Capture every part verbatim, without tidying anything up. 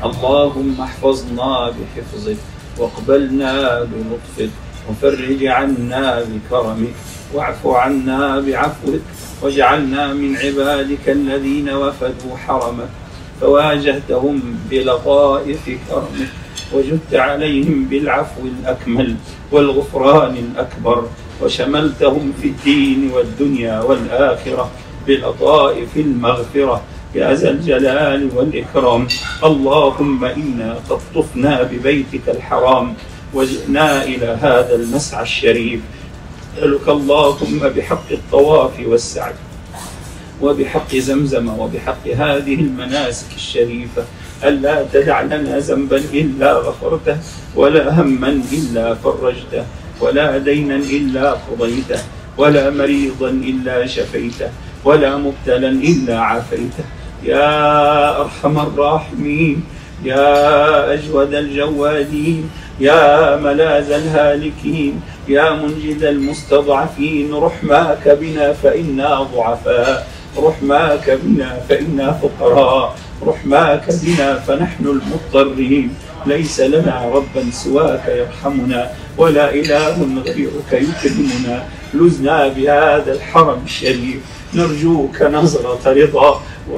اللهم احفظنا بحفظك، واقبلنا بلطفك، وفرج عنا بكرمك، واعف عنا بعفوك، واجعلنا من عبادك الذين وفدوا حرمك فواجهتهم بلطائف كرمك، وجدت عليهم بالعفو الأكمل والغفران الأكبر، وشملتهم في الدين والدنيا والآخرة بلطائف المغفرة يا ذا الجلال والإكرام. اللهم إنا قد طفنا ببيتك الحرام وجئنا إلى هذا المسعى الشريف، نسألك اللهم بحق الطواف والسعي وبحق زمزم وبحق هذه المناسك الشريفة ألا تدع لنا ذنبا إلا غفرته، ولا هما إلا فرجته، ولا دينا إلا قضيته، ولا مريضا إلا شفيته، ولا مبتلا إلا عافيته يا أرحم الراحمين، يا أجود الجوادين، يا ملاذ الهالكين، يا منجد المستضعفين. رحماك بنا فإنا ضعفاء، رحماك بنا فإنا فقراء، رحماك بنا فنحن المضطرين. ليس لنا ربا سواك يرحمنا، ولا إله غيرك يكرمنا. لزنا بهذا الحرم الشريف، نرجوك نظرة رضا،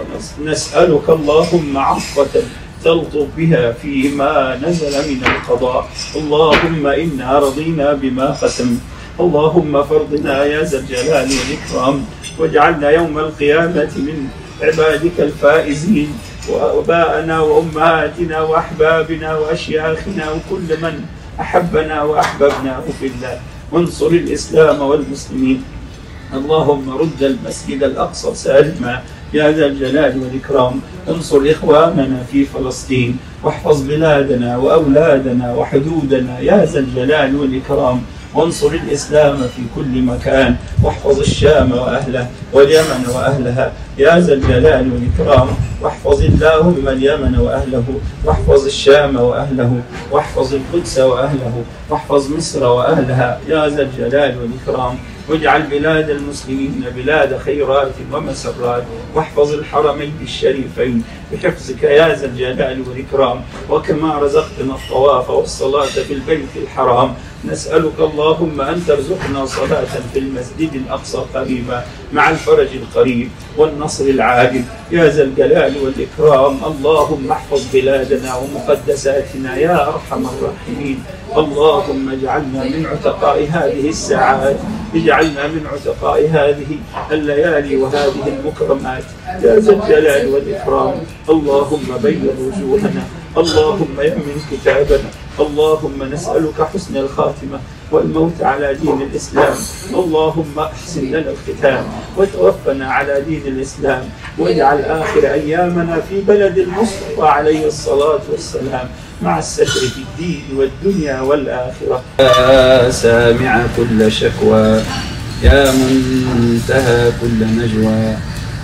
ونسألك اللهم عفوة تلطف بها فيما نزل من القضاء. اللهم إنا رضينا بما قسمت، اللهم فرضنا يا ذا الجلال والإكرام، واجعلنا يوم القيامة من عبادك الفائزين، وآباءنا وأمهاتنا وأحبابنا وأشياخنا وكل من أحبنا وأحببناه في الله، وانصر الإسلام والمسلمين. اللهم رد المسجد الأقصى سالما يا ذا الجلال والإكرام. انصر إخواننا في فلسطين، واحفظ بلادنا وأولادنا وحدودنا يا ذا الجلال والإكرام. وانصر الإسلام في كل مكان، واحفظ الشام وأهله واليمن وأهلها يا ذا الجلال والإكرام. واحفظ اللهم اليمن وأهله، واحفظ الشام وأهله، واحفظ القدس وأهله، واحفظ مصر وأهلها يا ذا الجلال والإكرام. واجعل بلاد المسلمين بلاد خيرات ومسرات، واحفظ الحرمين الشريفين بحفظك يا ذا الجلال والإكرام. وكما رزقتنا الطواف والصلاة في البيت الحرام، نسألك اللهم أن ترزقنا صلاة في المسجد الأقصى قريبا مع الفرج القريب والنصر العاجل يا ذا الجلال والإكرام. اللهم احفظ بلادنا ومقدساتنا يا أرحم الراحمين. اللهم اجعلنا من عتقاء هذه الساعات، اجعلنا من عتقاء هذه الليالي وهذه المكرمات يا ذا الجلال والإكرام. اللهم بيض وجوهنا، اللهم يمن كتابنا، اللهم نسألك حسن الخاتمة والموت على دين الإسلام. اللهم أحسن لنا الختام وتوفنا على دين الإسلام، واجعل آخر أيامنا في بلد المصطفى عليه الصلاة والسلام مع الستر في الدين والدنيا والآخرة. يا سامع كل شكوى، يا منتهى كل نجوى،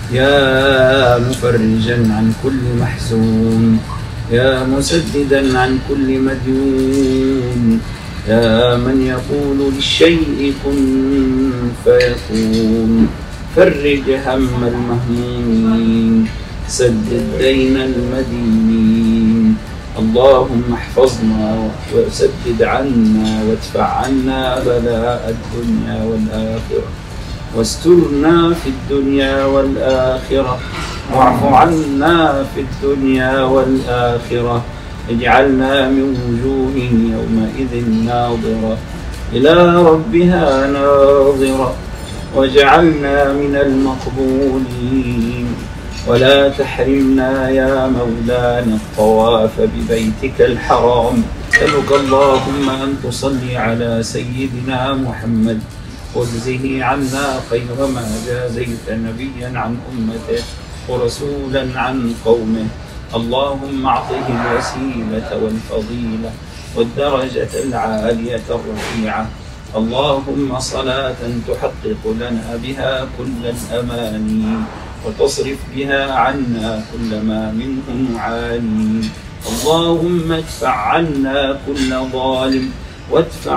يا مفرجا عن كل محزون، يا مسددا عن كل مديون، يا من يقول للشيء كن فيكون. فرج هم المهمومين، سدد دين المدينين. اللهم احفظنا وسدد عنا وادفع عنا بلاء الدنيا والآخرة، واسترنا في الدنيا والآخرة، واعف عنا في الدنيا والآخرة. اجعلنا من وجوه يومئذ ناظرة إلى ربها ناظرة، واجعلنا من المقبولين، ولا تحرمنا يا مولانا الطواف ببيتك الحرام. أسألك اللهم أن تصلي على سيدنا محمد، واجزه عنا خير ما جازيت نبيا عن أمته ورسولا عن قومه. اللهم أعطه الوسيلة والفضيلة والدرجة العالية الرفيعة. اللهم صلاة تحقق لنا بها كل الأماني، وتصرف بها عنا كل ما منه نعاني. اللهم ادفع عنا كل ظالم، وادفع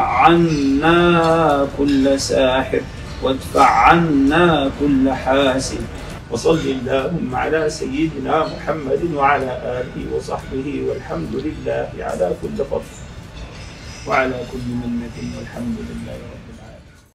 عنا كل ساحر، وادفع عنا كل حاسد، وصل اللهم على سيدنا محمد وعلى آله وصحبه، والحمد لله على كل فضل وعلى كل منة، والحمد لله رب العالمين.